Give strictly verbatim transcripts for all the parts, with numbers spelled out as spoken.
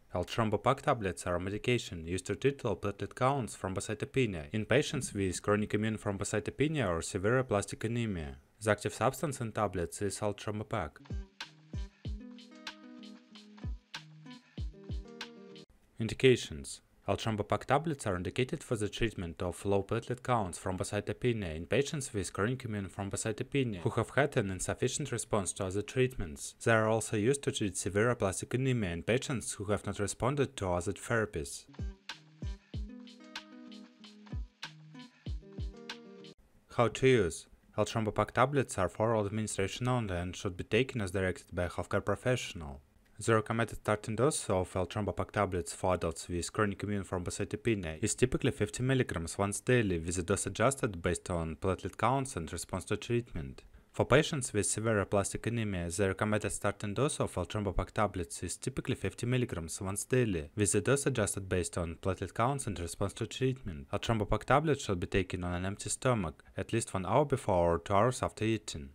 Eltrombopag tablets are a medication used to treat low platelet counts thrombocytopenia in patients with chronic immune thrombocytopenia or severe aplastic anemia. The active substance in tablets is Eltrombopag. Indications: Eltrombopag tablets are indicated for the treatment of low platelet counts thrombocytopenia in patients with chronic immune thrombocytopenia who have had an insufficient response to other treatments. They are also used to treat severe aplastic anemia in patients who have not responded to other therapies. How to use: Eltrombopag tablets are for oral administration only and should be taken as directed by a healthcare professional. The recommended starting dose of Eltrombopag tablets for adults with chronic immune thrombocytopenia is typically fifty milligrams once daily, with the dose adjusted based on platelet counts and response to treatment. For patients with severe aplastic anemia, the recommended starting dose of Eltrombopag tablets is typically fifty milligrams once daily, with the dose adjusted based on platelet counts and response to treatment. Eltrombopag tablets should be taken on an empty stomach, at least one hour before or two hours after eating.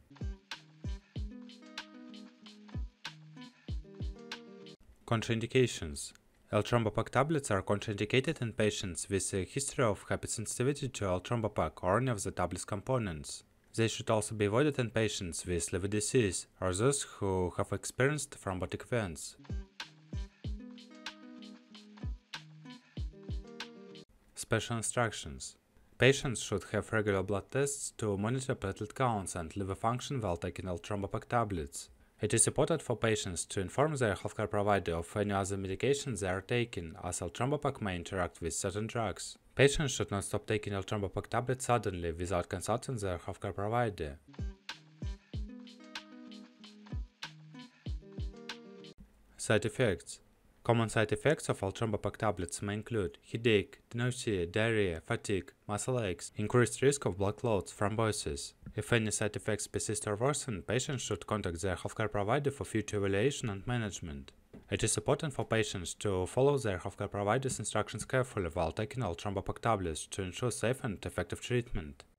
Contraindications: Eltrombopag tablets are contraindicated in patients with a history of hypersensitivity to Eltrombopag or any of the tablet's components. They should also be avoided in patients with liver disease or those who have experienced thrombotic events. Special instructions: Patients should have regular blood tests to monitor platelet counts and liver function while taking Eltrombopag tablets. It is important for patients to inform their healthcare provider of any other medications they are taking, as Eltrombopag may interact with certain drugs. Patients should not stop taking Eltrombopag tablets suddenly without consulting their healthcare provider. Side effects: Common side effects of Eltrombopag tablets may include headache, nausea, diarrhea, fatigue, muscle aches, increased risk of blood clots, thrombosis. If any side effects persist or worsen, patients should contact their healthcare provider for future evaluation and management. It is important for patients to follow their healthcare provider's instructions carefully while taking Eltrombopag tablets to ensure safe and effective treatment.